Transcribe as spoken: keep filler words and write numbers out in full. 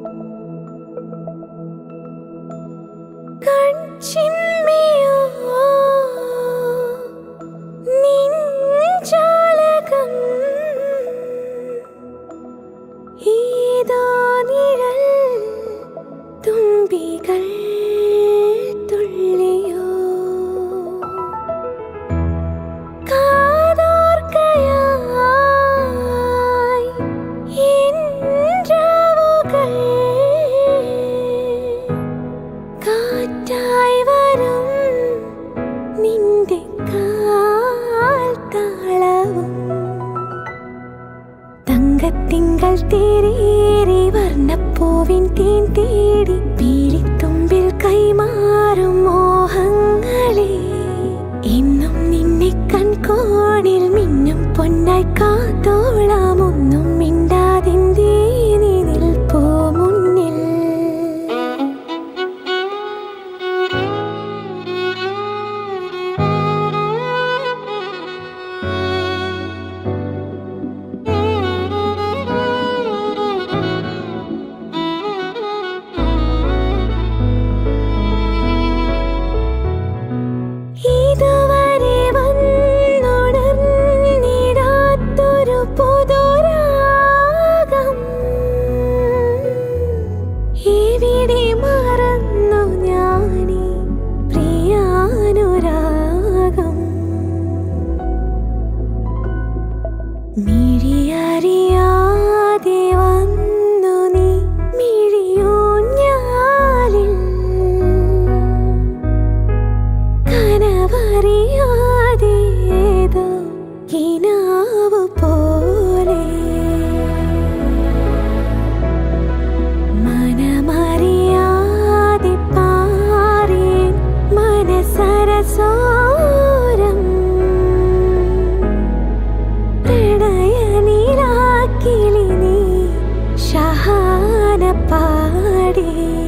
കൺചിമ്മിയോ നിൻ ജാലകം ഏതോ നിഴൽ തുമ്പികൾ തുള്ളിയോ കാതോർക്കയായി എൻ രാവുകൾ കാറ്റായി വരും നിന്റെ കാൽത്താളവും തങ്കത്തിങ്കൾ തേരേറി വർണ്ണപ്പൂവിൻ തേൻ തേടി പീലിത്തുമ്പിൽ കൈമാറും മോഹങ്ങളെ ഇന്നും നിന്നെ കൺകോണിൽ മിന്നും പൊന്നായി കാത്തോളാം ഒന്നും മിണ്ടാതിന്തേ നീ നിൽപ്പോ മുന്നിൽ ഇതുവരെ വന്നുണർന്നിടാത്തൊരു പുതുരാഗം എവിടെ മറന്നു ഞാനീ പ്രിയാനുരാഗം മിഴിയറിയാതെ വന്നു നീ മിഴിയൂഞ്ഞാലിൽ കനവറിയാതേതോ കിനാവ് പോലെ മനമറിയാതെ പാറിൻ മനസരസോരം പ്രണയനിലാക്കിളി നീ ഷഹാന പാടി